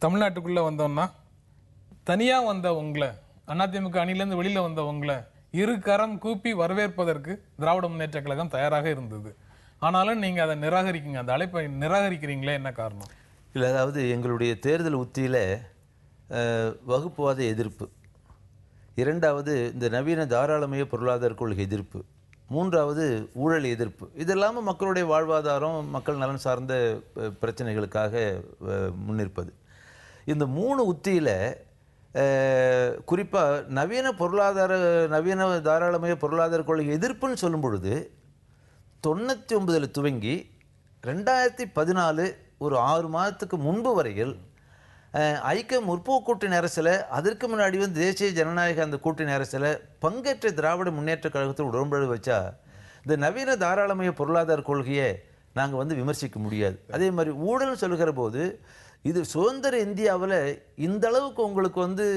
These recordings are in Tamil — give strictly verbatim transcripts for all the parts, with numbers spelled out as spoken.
தமிழ்நாட்டுக்குள்ள வந்தோம்னா தனியா வந்த உங்களை அதிமுக அணியிலிருந்து வெளியில வந்த உங்களை இரு கரம் கூப்பி வரவேற்பதற்கு திராவிட முன்னேற்ற கழகம் தயாராக இருந்தது. ஆனாலும் நீங்க அதை நிராகரிக்கீங்க, அந்த அழைப்பை நிராகரிக்கிறீங்களே, என்ன காரணம்? இல்லை, அதாவது எங்களுடைய தேர்தல் உத்தியில் வகுப்புவாத எதிர்ப்பு, இரண்டாவது இந்த நவீன தாராளமய பொருளாதார கொள்கை எதிர்ப்பு, மூன்றாவது ஊழல் எதிர்ப்பு. இதெல்லாமல் மக்களுடைய வாழ்வாதாரம், மக்கள் நலன் சார்ந்த பிரச்சனைகளுக்காக முன்னிற்பது. இந்த மூணு உத்தியில் குறிப்பாக நவீன பொருளாதார நவீன தாராளமய பொருளாதார கொள்கை எதிர்ப்புன்னு சொல்லும் பொழுது தொண்ணூற்றி ஒன்பதில் துவங்கி ரெண்டாயிரத்தி பதினாலு ஒரு ஆறு மாதத்துக்கு முன்பு வரையில் ஐக்கிய முற்போக்கு கூட்டணி அரசில், அதற்கு முன்னாடி வந்து தேசிய ஜனநாயக அந்த கூட்டணி அரசில் பங்கேற்ற திராவிட முன்னேற்ற கழகத்தில் உடன்பாடு வச்சா இந்த நவீன தாராளமய பொருளாதார கொள்கையை நாங்கள் வந்து விமர்சிக்க முடியாது. அதே மாதிரி ஊழல்னு சொல்லுகிற போது இது சுதந்திர இந்தியாவில் இந்த அளவுக்கு உங்களுக்கு வந்து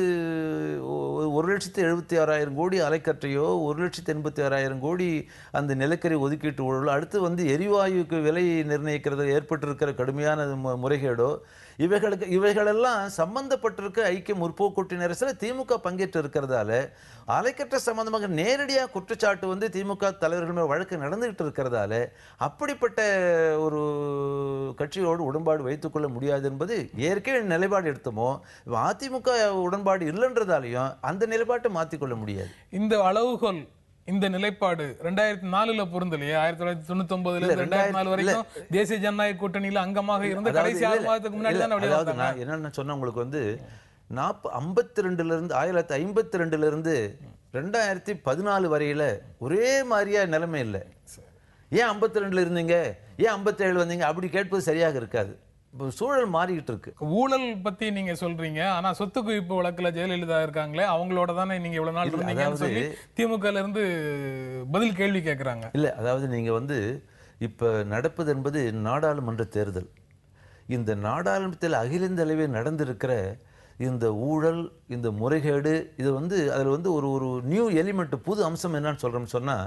ஒரு லட்சத்தி எழுபத்தி ஆறாயிரம் கோடி அலைக்கற்றையோ, ஒரு லட்சத்தி எண்பத்தி ஆறாயிரம் கோடி அந்த நிலக்கரி ஒதுக்கீட்டு ஊழல், அடுத்து வந்து எரிவாயுக்கு விலை நிர்ணயிக்கிறது ஏற்பட்டிருக்கிற கடுமையான முறைகேடோ, இவைகளுக்கு இவைகளெல்லாம் சம்பந்தப்பட்டிருக்க ஐக்கிய முற்போக்கு கூட்டணி அரசில் திமுக பங்கேற்று இருக்கிறதால அலைக்கற்ற சம்பந்தமாக நேரடியாக குற்றச்சாட்டு வந்து திமுக தலைவர்கள் மேல் வழக்கு நடந்துகிட்டு இருக்கிறதால அப்படிப்பட்ட ஒரு கட்சியோடு உடன்பாடு வைத்துக்கொள்ள முடியாது என்பது ஏற்கனவே நிலைப்பாடு எடுத்தோமோ, அதிமுக உடன்பாடு இல்லைன்றதாலையும் அந்த நிலைப்பாட்டை மாற்றிக்கொள்ள முடியாது. இந்த அளவுகோல், இந்த நிலைப்பாடு ரெண்டாயிரத்தி நாலுல பொருந்தலையே. ஆயிரத்தி தொள்ளாயிரத்தி தொண்ணூத்தி ஒன்பதுல ரெண்டாயிரத்தி நாலு வரைக்கும் தேசிய ஜனநாயக கூட்டணியில அங்கமாக இருந்த கடைசி ஆறு மாதத்துக்கு முன்னாடி தான் என்னென்ன சொன்ன உங்களுக்கு வந்து நாற்ப ஐம்பத்தி ரெண்டுல இருந்து ஆயிரத்தி ஐம்பத்தி ரெண்டுல இருந்து ரெண்டாயிரத்தி பதினாலு வரையில ஒரே மாதிரியா நிலைமை இல்லை. ஏன் ஐம்பத்தி ரெண்டுல இருந்தீங்க, ஏன் ஐம்பத்தி ஏழு வந்தீங்க அப்படி கேட்பது சரியாக இருக்காது. சூழல் மாறிக்கிட்டு இருக்கு. ஊழல் பத்தி நீங்க சொல்றீங்க, ஆனா சொத்து குவிப்பு வழக்குல ஜெயலலிதா இருக்காங்களே, அவங்களோட தானே நீங்க இவ்வளவு நாள் இருந்தீங்கன்னு சொல்லி திமுக இருந்து பதில் கேள்வி கேட்கறாங்க. இல்ல, அதாவது நீங்க வந்து இப்ப நடப்பது என்பது நாடாளுமன்ற தேர்தல். இந்த நாடாளுமன்றத்தில் அகில இந்திய அளவில் நடந்திருக்கிற இந்த ஊழல், இந்த முறைகேடு, இது வந்து அதில் வந்து ஒரு ஒரு நியூ எலிமெண்ட், புது அம்சம் என்னன்னு சொல்றோம்னு சொன்னா,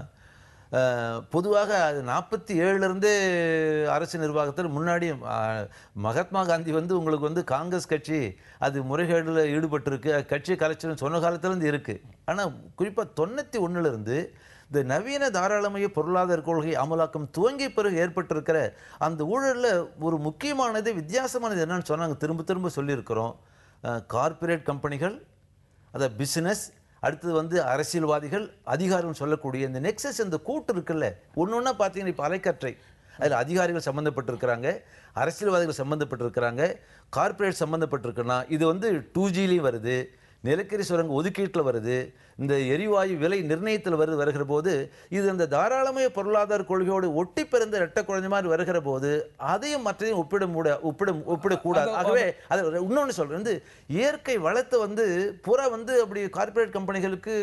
பொதுவாக அது நாற்பத்தி ஏழுலேருந்தே அரசு நிர்வாகத்தில் முன்னாடி மகாத்மா காந்தி வந்து உங்களுக்கு வந்து காங்கிரஸ் கட்சி அது முறைகேடில் ஈடுபட்டிருக்கு, கட்சி கலைச்சல்னு சொன்ன காலத்துலேருந்து இருக்குது. ஆனால் குறிப்பாக தொண்ணூற்றி ஒன்றுலேருந்து இந்த நவீன தாராளமய பொருளாதார கொள்கை அமலாக்கம் துவங்கிய பிறகு ஏற்பட்டிருக்கிற அந்த ஊழலில் ஒரு முக்கியமானது, வித்தியாசமானது என்னன்னு சொன்னாங்க, திரும்ப திரும்ப சொல்லியிருக்கிறோம். கார்ப்பரேட் கம்பெனிகள், அதை பிஸ்னஸ், அடுத்தது வந்து அரசியல்வாதிகள், அதிகாரம் சொல்லக்கூடிய இந்த நெக்ஸஸ், இந்த கூட்டு இருக்குல்ல, ஒன்று ஒன்றா பார்த்தீங்கன்னா இப்போ அலைக்கற்றை, அதில் அதிகாரிகள் சம்மந்தப்பட்டிருக்கிறாங்க, அரசியல்வாதிகள் சம்மந்தப்பட்டிருக்கிறாங்க, கார்ப்பரேட் சம்மந்தப்பட்டிருக்குன்னா இது வந்து டூ ஜிலையும் வருது, நிலக்கரி சுரங்க ஒதுக்கீட்டில் வருது, இந்த எரிவாயு விலை நிர்ணயத்தில் வருது. வருகிற போது இது இந்த தாராளமய பொருளாதார கொள்கையோடு ஒட்டி பிறந்த இரட்டை குழந்தை மாதிரி வருகிற போது அதையும் மற்றதையும் ஒப்பிட மூட ஒப்பிட ஒப்பிடக்கூடாது. ஆகவே அது இன்னொன்று சொல்கிறேன், வந்து இயற்கை வளத்தை வந்து புற வந்து அப்படி கார்ப்பரேட் கம்பெனிகளுக்கு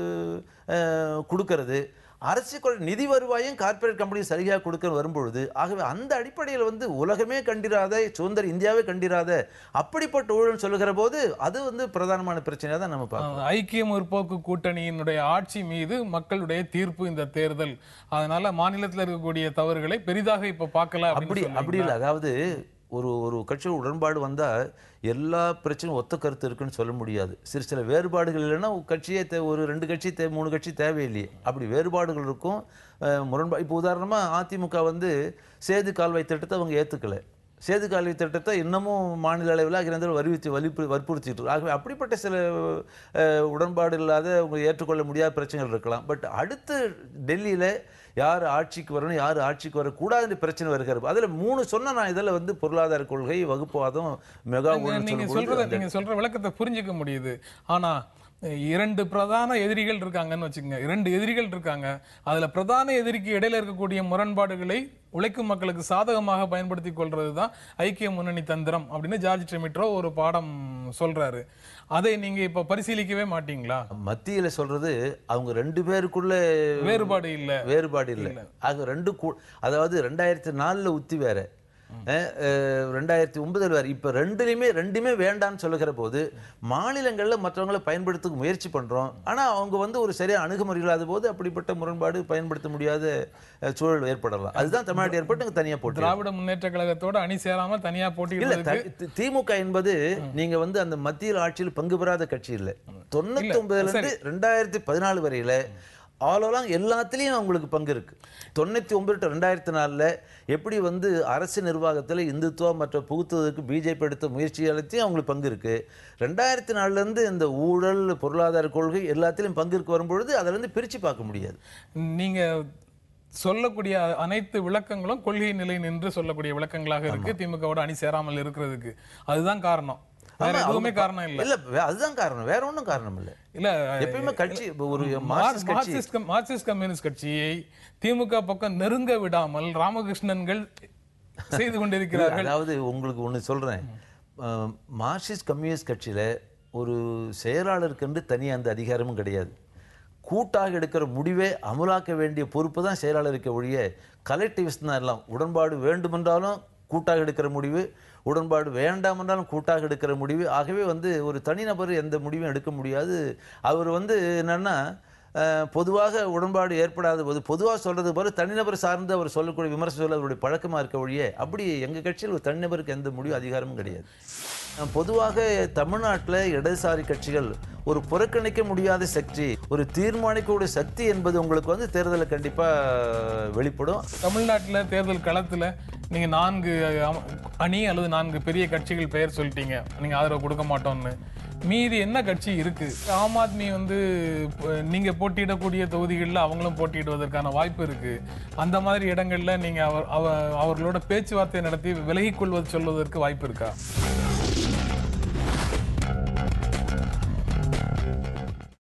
கொடுக்கறது, அரசியல் நிதி வருவாயும் கார்ப்பரேட் கம்பெனி சரியாக கொடுக்க வரும்பொழுது, ஆகவே அந்த அடிப்படையில் வந்து உலகமே கண்டிராத, சுதந்திர இந்தியாவே கண்டிராத அப்படிப்பட்ட ஊழல் சொல்லுகிற போது அது வந்து பிரதானமான பிரச்சனையாக தான் நம்ம பார்க்கணும். ஐக்கிய முற்போக்கு கூட்டணியினுடைய ஆட்சி மீது மக்களுடைய தீர்ப்பு இந்த தேர்தல், அதனால மாநிலத்தில் இருக்கக்கூடிய தவறுகளை பெரிதாக இப்ப பார்க்கல அப்படி அப்படி இல்லை. அதாவது ஒரு ஒரு கட்சியோட உடன்பாடு வந்தால் எல்லா பிரச்சனையும் ஒத்த கருத்து இருக்குன்னு சொல்ல முடியாது. சிறு சில வேறுபாடுகள் இல்லைன்னா கட்சியே தே ஒரு ரெண்டு கட்சி தே மூணு கட்சி தேவையில்லையே, அப்படி வேறுபாடுகள் இருக்கும், முரண்பாடு. இப்போ உதாரணமாக அதிமுக வந்து சேது கால்வாய் திட்டத்தை அவங்க ஏற்றுக்கலை, சேது கால்வாய் திட்டத்தை இன்னமும் மாநில அளவில் அகில வலியுறுத்தி வலிப்பு வற்புறுத்திட்டு. ஆகவே அப்படிப்பட்ட சில உடன்பாடு இல்லாத அவங்க ஏற்றுக்கொள்ள முடியாத பிரச்சனைகள் இருக்கலாம். பட் அடுத்து டெல்லியில் யார் ஆட்சிக்கு வரணும், யார் ஆட்சிக்கு வரக்கூடாதுன்னு பிரச்சனை வருகிறது. அதில் மூணு சொன்ன நான் இதில் வந்து பொருளாதார கொள்கை, வகுப்புவாதம், மெகா ஊழல். நீங்க சொல்றத நீங்க சொல்ற விளக்கத்தை புரிஞ்சுக்க முடியுது. ஆனா இரண்டு பிரதான எதிரிகள் இருக்காங்கன்னு வச்சுக்கோங்க, இரண்டு எதிரிகள் இருக்காங்க. அதுல பிரதான எதிரிக்கு இடையில இருக்கக்கூடிய முரண்பாடுகளை உழைக்கும் மக்களுக்கு சாதகமாக பயன்படுத்தி கொள்றதுதான் ஐக்கிய முன்னணி தந்திரம் அப்படின்னு ஜார்ஜ் ட்ரெமிட்ரோ ஒரு பாடம் சொல்றாரு. அதை நீங்க இப்ப பரிசீலிக்கவே மாட்டீங்களா? மத்தியில சொல்றது அவங்க ரெண்டு பேருக்குள்ள வேறுபாடு இல்ல, வேறுபாடு இல்ல. ஆக ரெண்டு, அதாவது ரெண்டாயிரத்தி நாலுல உத்தி வேற, ரெண்டாயிரத்தி ஒன்பதுல வரை இப்போ ரெண்டுலையுமே ரெண்டுமே வேண்டான்னு சொல்லுகிற போது மாநிலங்களில் மற்றவங்களை பயன்படுத்த முயற்சி பண்ணுறோம். ஆனால் அவங்க வந்து ஒரு சரியாக அணுகுமுறை இல்லாத போது அப்படிப்பட்ட முரண்பாடு பயன்படுத்த முடியாத சூழல் ஏற்படலாம். அதுதான் தமிழ்நாடு ஏற்பட்டு தனியாக போட்டு திராவிட முன்னேற்ற கழகத்தோட அணி சேராமல் தனியாக போட்டி இல்லை. திமுக என்பது நீங்க வந்து அந்த மத்தியில் ஆட்சியில் பங்கு பெறாத கட்சி இல்லை. தொண்ணூத்தி ஒன்பதுல இருந்து ரெண்டாயிரத்தி பதினாலு வரையில ஆலோலாம் எல்லாத்துலேயும் அவங்களுக்கு பங்கு இருக்கு. தொண்ணூற்றி ஒன்பது டு ரெண்டாயிரத்தி நாலில் எப்படி வந்து அரசு நிர்வாகத்தில் இந்துத்துவா மற்ற புகுத்துவதற்கு பிஜேபி எடுத்த முயற்சி எல்லாத்தையும் அவங்களுக்கு பங்கு இருக்கு. ரெண்டாயிரத்தி நாலுலேருந்து இந்த ஊழல் பொருளாதார கொள்கை எல்லாத்திலையும் பங்கு இருக்கு வரும்பொழுது அதிலிருந்து பிரித்து பார்க்க முடியாது. நீங்கள் சொல்லக்கூடிய அனைத்து விளக்கங்களும் கொள்கை நிலை நின்று சொல்லக்கூடிய விளக்கங்களாக இருக்கு திமுகவோட அணி சேராமல் இருக்கிறதுக்கு. அதுதான் காரணம், வேற எதுவுமே காரணம் இல்ல. இல்ல அதுதான் காரணம், வேற ஒன்றும் காரணம் இல்ல. இல்ல எப்பயுமே கட்சி ஒரு மார்க்சிஸ்ட் கம்யூனிஸ்ட் கட்சியை திமுக பக்கம் நெருங்க விடாமல் ராமகிருஷ்ணன்கள் செய்து கொண்டிருக்கிறார்கள். அதாவது உங்களுக்கு ஒண்ணு சொல்றேன், மார்க்சிஸ்ட் கம்யூனிஸ்ட் கட்சியில ஒரு செயலாளருக்கு என்று தனி அந்த அதிகாரமும் கிடையாது. கூட்டாக எடுக்கிற முடிவை அமலாக்க வேண்டிய பொறுப்பு தான் செயலாளருக்கு ஒழிய கலெக்டிவிஸ்ட் தான் எல்லாம். உடன்பாடு வேண்டுமென்றாலும் கூட்டாக எடுக்கிற முடிவு, உடன்பாடு வேண்டாம் என்றாலும் கூட்டாக எடுக்கிற முடிவு. ஆகவே வந்து ஒரு தனிநபர் எந்த முடிவும் எடுக்க முடியாது. அவர் வந்து என்னன்னா பொதுவாக உடன்பாடு ஏற்படாத போது பொதுவாக சொல்றது போல தனிநபர் சார்ந்து அவர் சொல்லக்கூடிய விமர்சனம் சொல்ல அவருடைய பழக்கமா இருக்க ஒழிய அப்படி எங்கள் கட்சியில் ஒரு தனிநபருக்கு எந்த முடிவு அதிகாரமும் கிடையாது. பொதுவாக தமிழ்நாட்டில் இடதுசாரி கட்சிகள் ஒரு புறக்கணிக்க முடியாத சக்தி, ஒரு தீர்மானிக்கக்கூடிய சக்தி என்பது உங்களுக்கு வந்து தேர்தலில் கண்டிப்பாக வெளிப்படும். தமிழ்நாட்டில் தேர்தல் களத்தில் நீங்கள் நான்கு அணி அல்லது நான்கு பெரிய கட்சிகள் பெயர் சொல்லிட்டீங்க, நீங்கள் ஆதரவு கொடுக்க மாட்டோம்னு. மீதி என்ன கட்சி இருக்கு? ஆம் ஆத்மி வந்து நீங்க போட்டியிடக்கூடிய தொகுதிகளில் அவங்களும் போட்டியிடுவதற்கான வாய்ப்பு இருக்கு. அந்த மாதிரி இடங்கள்ல நீங்க அவர் அவர்களோட பேச்சுவார்த்தை நடத்தி விலகிக் கொள்வது சொல்வதற்கு வாய்ப்பு இருக்கா?